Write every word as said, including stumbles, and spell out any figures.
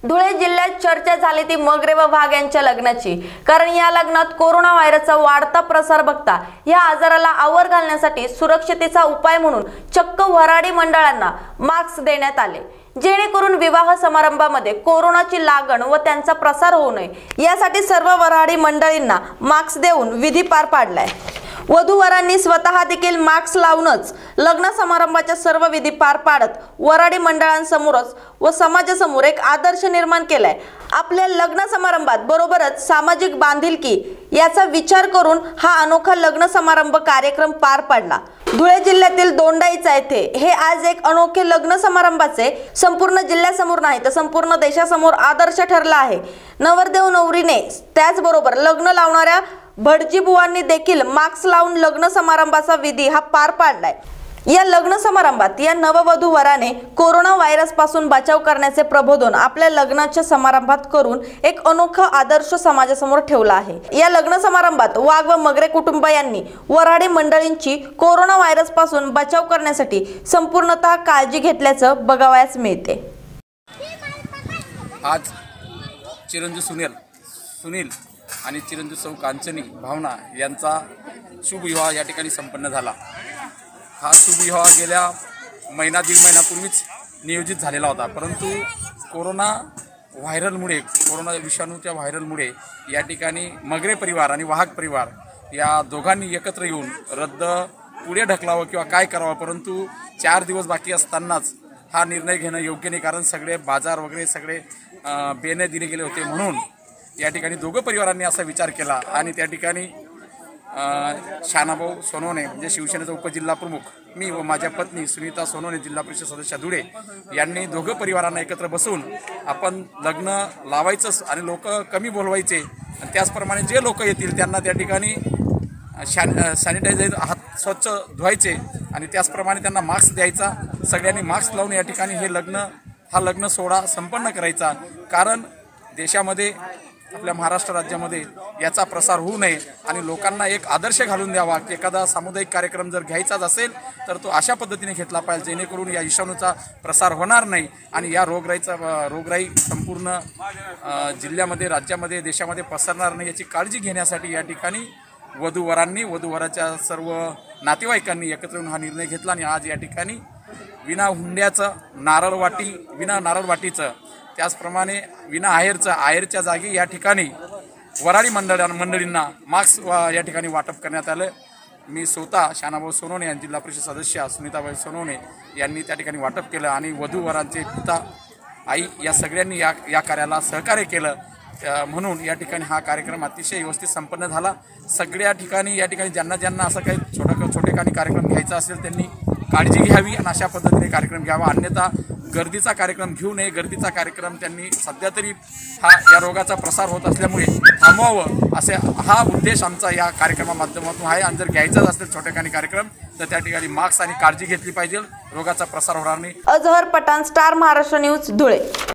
धुळे जिल्ह्यात चर्चा झाली ती मगरे व वाघ यांच्या लग्नाची। कारण या लग्नात कोरोना व्हायरसचा वाढता प्रसार बघता या आजाराला आवर घालण्यासाठी सुरक्षिततेचा उपाय म्हणून चक्क वऱ्हाडी मंडळांना मास्क देण्यात आले, जेणेकरून विवाह समारंभामध्ये कोरोनाची लागण व त्यांचा प्रसार होऊ नये यासाठी सर्व वऱ्हाडी मंडळींना मास्क देऊन विधी पार पाडलाय। वधूवरांनी स्वतः देखील मास्क लावूनच लग्न समारंभाच्या सर्व विधी पार पाडत वऱ्हाडी मंडळांसमोरच व समाजासमोर एक आदर्श निर्माण केलाय। आपल्या लग्न समारंभात बरोबरच सामाजिक बांधिलकी याचा विचार करून हा अनोखा लग्न समारंभ कार्यक्रम पार पडला। धुळे जिल्ह्यातील दोंडाईचा येथे हे आज एक अनोखे लग्न समारंभाचे संपूर्ण जिल्ह्यासमोर नाही तर संपूर्ण देशासमोर आदर्श ठरला आहे। नवरदेव नवरीने त्याचबरोबर लग्न लावणाऱ्या भटजी बुवांनी देखील मास्क लावून लग्न समारंभाचा विधी हा पार पाडलाय। या लग्न समारंभात या नववधू वराने कोरोना व्हायरस पासून बचाव करण्याचे प्रबोधन आपल्या लग्नाच्या समारंभात करून एक अनोखा आदर्श समाजासमोर ठेवला आहे। या लग्न समारंभात वाघ व मगरे कुटुंबियांनी वऱ्हाडी मंडळींची कोरोना व्हायरस पासून बचाव करण्यासाठी संपूर्णतः काळजी घेतल्याचं बघावयास मिळते। आज चिरंजीव सुनील सुनील आणि चिरंजीव सौ कांचनी भावना यांचा शुभ विवाह या ठिकाणी संपन्न झाला। हा शुभ विवाह गेल्या महिना दीड महिन्यापूर्वीच नियोजित झालेला होता, परंतु कोरोना व्हायरलमुळे कोरोना विषाणूच्या व्हायरलमुळे या ठिकाणी मगरे परिवार आणि वाहक परिवार या दोघांनी एकत्र येऊन रद्द पुढे ढकलावं किंवा काय करावं, परंतु चार दिवस बाकी असतानाच हा निर्णय घेणं योग्य नाही, कारण सगळे बाजार वगैरे सगळे बेने दिले गेले होते। म्हणून या ठिकाणी दोघं परिवारांनी असा विचार केला आणि त्या ठिकाणी शानाभाऊ सोनवणे म्हणजे शिवसेनेचा उपजिल्हा प्रमुख, मी व माझ्या पत्नी सुनीता सोनवणे जिल्हा परिषद सदस्य धुळे यांनी दोघं परिवारांना एकत्र बसून आपण लग्न लावायचंच आणि लोक कमी बोलवायचे आणि त्याचप्रमाणे जे लोक येतील त्यांना त्या ठिकाणी शॅन सॅनिटायझर हात स्वच्छ धुवायचे आणि त्याचप्रमाणे त्यांना मास्क द्यायचा। सगळ्यांनी मास्क लावून या ठिकाणी हे लग्न हा लग्न सोहळा संपन्न करायचा, कारण देशामध्ये आपल्या महाराष्ट्र राज्यामध्ये याचा प्रसार होऊ नये आणि लोकांना एक आदर्श घालून द्यावा की एखादा सामुदायिक कार्यक्रम जर घ्यायचाच असेल तर तो अशा पद्धतीने घेतला पाहिजे जेणेकरून या विषाणूचा प्रसार होणार नाही आणि या रोगराईचा रोगराई संपूर्ण जिल्ह्यामध्ये राज्यामध्ये देशामध्ये पसरणार नाही याची काळजी घेण्यासाठी या ठिकाणी वधूवरांनी वधूवराच्या सर्व नातेवाईकांनी एकत्र येऊन हा निर्णय घेतला आणि आज या ठिकाणी विना हुंड्याचं नारळ वाटी विना नारळ वाटीचं त्याचप्रमाणे विना आहेरचं आहेरच्या जागी या ठिकाणी वऱ्हाडी मंडळां मंडळींना मास्क या ठिकाणी वाटप करण्यात आलं। मी स्वतः शानाभाऊ सोनवणे आणि जिल्हा परिषद सदस्य सुनीताबाई सोनवणे यांनी त्या ठिकाणी वाटप केलं आणि वधूवरांचे पिता आई या सगळ्यांनी या या कार्याला सहकार्य केलं, म्हणून या ठिकाणी हा कार्यक्रम अतिशय व्यवस्थित संपन्न झाला। सगळ्या ठिकाणी या ठिकाणी ज्यांना ज्यांना असं काही छोटा छोटेखानी कार्यक्रम घ्यायचा असेल त्यांनी काळजी घ्यावी आणि अशा पद्धतीने कार्यक्रम घ्यावा, अन्यथा गर्दीचा कार्यक्रम घेऊ नये। गर्दीचा कार्यक्रम त्यांनी सध्या तरी हा या रोगाचा प्रसार होत असल्यामुळे थांबवावं असे हा उद्देश आमचा या कार्यक्रमामाध्यमातून आहे। आणि जर घ्यायचाच असेल छोटेखानी कार्यक्रम तर त्या ठिकाणी मास्क आणि काळजी घेतली पाहिजे, रोगाचा प्रसार होणार नाही। Azhar Pathan, star Maharashtra news, Dhule.